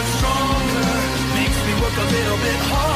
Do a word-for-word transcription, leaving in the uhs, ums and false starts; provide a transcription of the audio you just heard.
much stronger, makes me work a little bit harder.